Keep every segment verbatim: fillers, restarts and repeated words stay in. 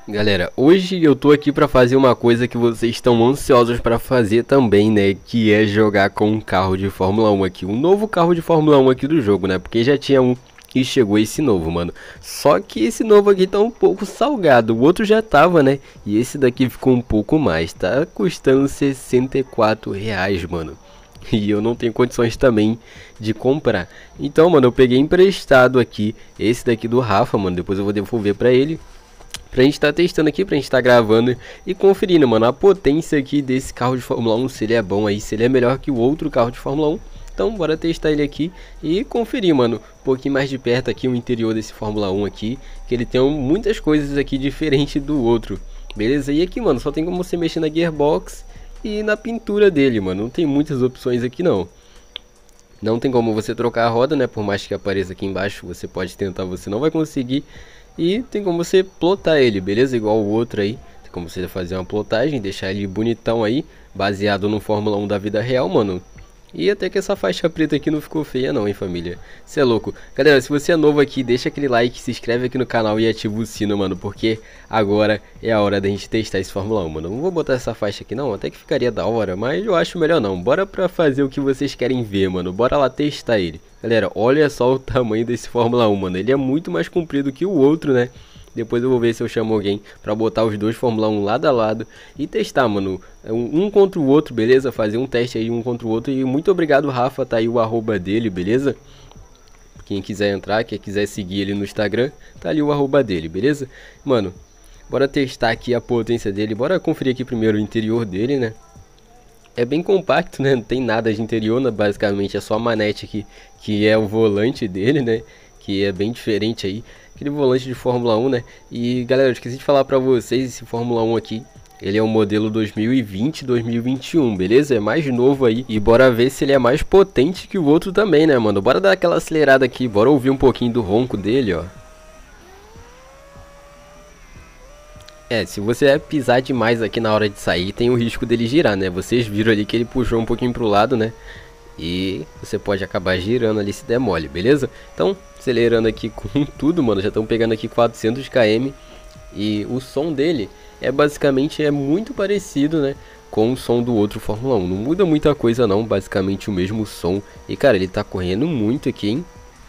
Galera, hoje eu tô aqui pra fazer uma coisa que vocês estão ansiosos pra fazer também, né? Que é jogar com um carro de Fórmula um aqui, um novo carro de Fórmula um aqui do jogo, né? Porque já tinha um e chegou esse novo, mano. Só que esse novo aqui tá um pouco salgado, o outro já tava, né? E esse daqui ficou um pouco mais, tá custando sessenta e quatro reais, mano. E eu não tenho condições também de comprar. Então, mano, eu peguei emprestado aqui esse daqui do Rafa, mano. Depois eu vou devolver pra ele. Pra gente tá testando aqui, pra gente tá gravando e conferindo, mano, a potência aqui desse carro de Fórmula um, se ele é bom aí, se ele é melhor que o outro carro de Fórmula um. Então bora testar ele aqui e conferir, mano, um pouquinho mais de perto aqui o interior desse Fórmula um aqui, que ele tem muitas coisas aqui diferentes do outro, beleza? E aqui, mano, só tem como você mexer na gearbox e na pintura dele, mano, não tem muitas opções aqui não. Não tem como você trocar a roda, né? Por mais que apareça aqui embaixo, você pode tentar, você não vai conseguir. E tem como você plotar ele, beleza? Igual o outro aí. Tem como você fazer uma plotagem, deixar ele bonitão aí, baseado no Fórmula um da vida real, mano. E até que essa faixa preta aqui não ficou feia não, hein, família. Cê é louco. Galera, se você é novo aqui, deixa aquele like, se inscreve aqui no canal e ativa o sino, mano. Porque agora é a hora da gente testar esse Fórmula um, mano. Não vou botar essa faixa aqui não, até que ficaria da hora. Mas eu acho melhor não. Bora pra fazer o que vocês querem ver, mano. Bora lá testar ele. Galera, olha só o tamanho desse Fórmula um, mano. Ele é muito mais comprido que o outro, né? Depois eu vou ver se eu chamo alguém pra botar os dois Fórmula um lado a lado e testar, mano, um, um contra o outro, beleza? Fazer um teste aí um contra o outro. E muito obrigado, Rafa, tá aí o arroba dele, beleza? Quem quiser entrar, quem quiser seguir ele no Instagram, tá ali o arroba dele, beleza? Mano, bora testar aqui a potência dele. Bora conferir aqui primeiro o interior dele, né? É bem compacto, né? Não tem nada de interior, né? Basicamente é só a manete aqui, que é o volante dele, né? Que é bem diferente aí, aquele volante de Fórmula um, né? E galera, eu esqueci de falar pra vocês, esse Fórmula um aqui, ele é um modelo dois mil e vinte, dois mil e vinte e um, beleza? É mais novo aí, e bora ver se ele é mais potente que o outro também, né, mano? Bora dar aquela acelerada aqui, bora ouvir um pouquinho do ronco dele, ó. É, se você pisar demais aqui na hora de sair, tem o risco dele girar, né? Vocês viram ali que ele puxou um pouquinho pro lado, né? E você pode acabar girando ali se der mole, beleza? Então, acelerando aqui com tudo, mano. Já estão pegando aqui quatrocentos quilômetros. E o som dele é basicamente é muito parecido, né? Com o som do outro Fórmula um. Não muda muita coisa não, basicamente o mesmo som. E cara, ele tá correndo muito aqui, hein?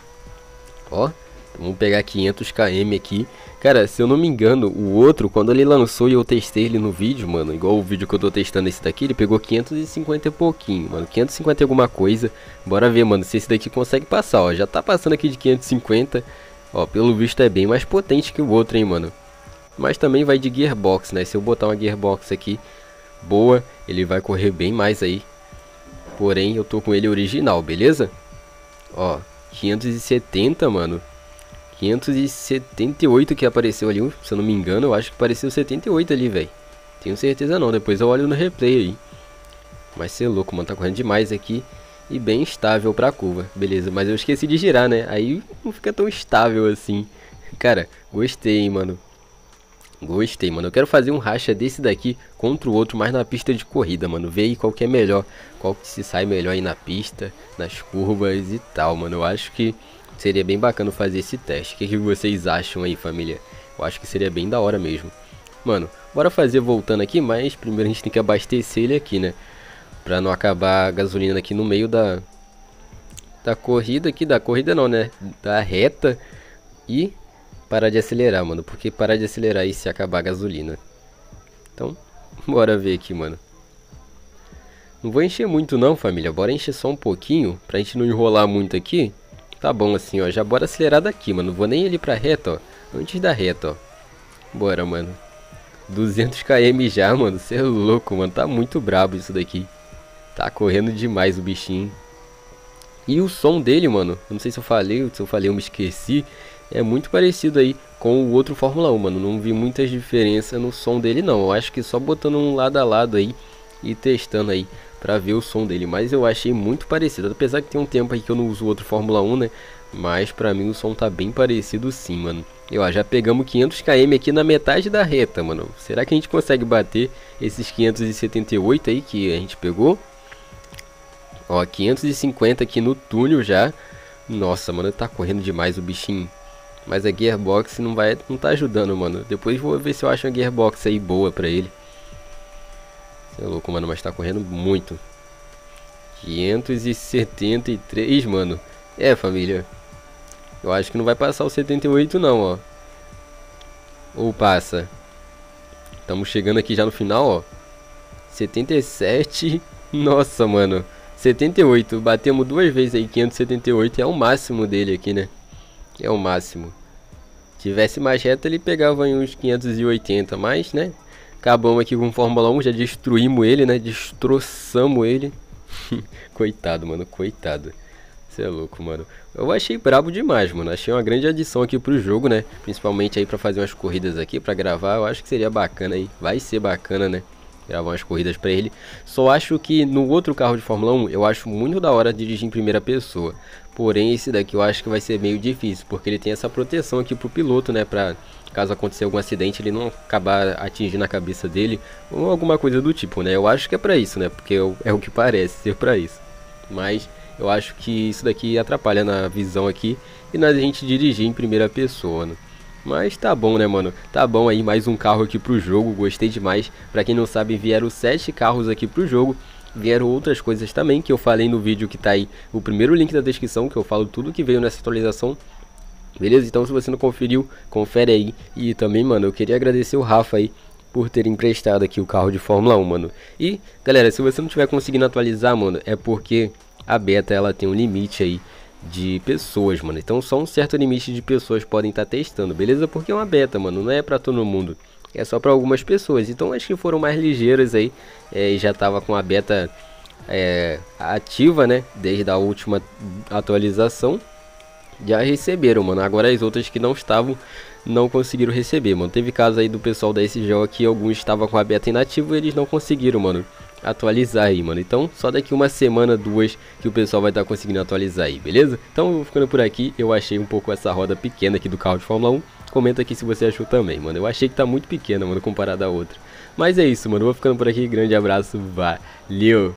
Ó, vamos pegar quinhentos quilômetros aqui. Cara, se eu não me engano, o outro, quando ele lançou e eu testei ele no vídeo, mano, igual o vídeo que eu tô testando esse daqui, ele pegou quinhentos e cinquenta e pouquinho, mano, quinhentos e cinquenta e alguma coisa. Bora ver, mano, se esse daqui consegue passar, ó, já tá passando aqui de quinhentos e cinquenta. Ó, pelo visto é bem mais potente que o outro, hein, mano. Mas também vai de gearbox, né, se eu botar uma gearbox aqui boa, ele vai correr bem mais aí. Porém, eu tô com ele original, beleza? Ó, quinhentos e setenta, mano. quinhentos e setenta e oito que apareceu ali, se eu não me engano, eu acho que apareceu setenta e oito ali, velho. Tenho certeza não, depois eu olho no replay aí. Mas cê é louco, mano, tá correndo demais aqui. E bem estável pra curva, beleza, mas eu esqueci de girar, né, aí não fica tão estável assim. Cara, gostei, hein, mano. Gostei, mano, eu quero fazer um racha desse daqui contra o outro, mas na pista de corrida, mano. Ver aí qual que é melhor, qual que se sai melhor aí na pista, nas curvas e tal, mano. Eu acho que seria bem bacana fazer esse teste. O que, que vocês acham aí, família? Eu acho que seria bem da hora mesmo. Mano, bora fazer voltando aqui, mas primeiro a gente tem que abastecer ele aqui, né? Pra não acabar a gasolina aqui no meio da, da corrida aqui. Da corrida não, né? Da reta. E parar de acelerar, mano. Porque parar de acelerar aí se acabar a gasolina. Então, bora ver aqui, mano. Não vou encher muito não, família. Bora encher só um pouquinho, pra gente não enrolar muito aqui. Tá bom assim, ó, já bora acelerar daqui, mano, não vou nem ali pra reta, ó, antes da reta, ó. Bora, mano. duzentos quilômetros já, mano, cê é louco, mano, tá muito brabo isso daqui. Tá correndo demais o bichinho. E o som dele, mano, eu não sei se eu falei, se eu falei eu me esqueci. É muito parecido aí com o outro Fórmula um, mano, não vi muitas diferenças no som dele não. Eu acho que só botando um lado a lado aí e testando aí pra ver o som dele, mas eu achei muito parecido, apesar que tem um tempo aí que eu não uso outro Fórmula um, né, mas pra mim o som tá bem parecido sim, mano. E ó, já pegamos quinhentos quilômetros aqui na metade da reta, mano. Será que a gente consegue bater esses quinhentos e setenta e oito aí que a gente pegou? Ó, quinhentos e cinquenta aqui no túnel já. Nossa, mano, tá correndo demais o bichinho. Mas a Gearbox não vai, não tá ajudando, mano. Depois vou ver se eu acho uma Gearbox aí boa pra ele. Você é louco, mano, mas tá correndo muito. quinhentos e setenta e três, mano. É, família. Eu acho que não vai passar o setenta e oito não, ó. Ou passa. Estamos chegando aqui já no final, ó. setenta e sete. Nossa, mano. setenta e oito. Batemos duas vezes aí. quinhentos e setenta e oito é o máximo dele aqui, né? É o máximo. Se tivesse mais reto, ele pegava em uns quinhentos e oitenta. Mas, né? Acabamos aqui com o Fórmula um. Já destruímos ele, né? Destroçamos ele. Coitado, mano. Coitado. Você é louco, mano. Eu achei brabo demais, mano. Achei uma grande adição aqui pro jogo, né? Principalmente aí pra fazer umas corridas aqui, pra gravar. Eu acho que seria bacana aí. Vai ser bacana, né? Gravar umas corridas pra ele. Só acho que no outro carro de Fórmula um, eu acho muito da hora dirigir em primeira pessoa. Porém, esse daqui eu acho que vai ser meio difícil, porque ele tem essa proteção aqui pro piloto, né? Pra caso acontecer algum acidente, ele não acabar atingindo a cabeça dele. Ou alguma coisa do tipo, né? Eu acho que é pra isso, né? Porque é o que parece ser pra isso. Mas eu acho que isso daqui atrapalha na visão aqui e na gente dirigir em primeira pessoa, né? Mas tá bom, né, mano? Tá bom aí, mais um carro aqui pro jogo, gostei demais. Pra quem não sabe, vieram sete carros aqui pro jogo. Vieram outras coisas também, que eu falei no vídeo que tá aí, o primeiro link da descrição, que eu falo tudo que veio nessa atualização. Beleza? Então se você não conferiu, confere aí. E também, mano, eu queria agradecer o Rafa aí por ter emprestado aqui o carro de Fórmula um, mano. E, galera, se você não tiver conseguindo atualizar, mano, é porque a beta, ela tem um limite aí de pessoas, mano. Então só um certo limite de pessoas podem estar testando, beleza? Porque é uma beta, mano, não é pra todo mundo. É só pra algumas pessoas. Então acho que foram mais ligeiras aí. É, e já tava com a beta é, ativa, né? Desde a última atualização. Já receberam, mano. Agora as outras que não estavam, não conseguiram receber, mano. Teve caso aí do pessoal da S G O que alguns estavam com a beta inativa e eles não conseguiram, mano, atualizar aí, mano. Então só daqui uma semana, duas, que o pessoal vai estar conseguindo atualizar aí, beleza? Então eu vou ficando por aqui. Eu achei um pouco essa roda pequena aqui do carro de Fórmula um. Comenta aqui se você achou também, mano. Eu achei que tá muito pequena, mano, comparada a outra. Mas é isso, mano. Eu vou ficando por aqui. Grande abraço. Valeu!